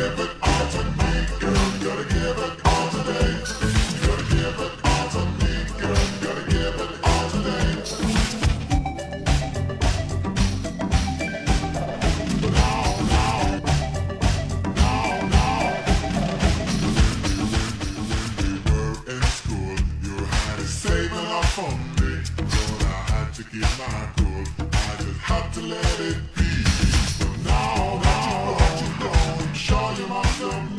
give it all to me, girl. You gotta give it all today. You gotta give it all to me, girl. You gotta give it all today. But no, no, no, no. We were in school, you had to saving up for me, but I had to keep my cool. I just had to let it be. But now that you know, sure you must have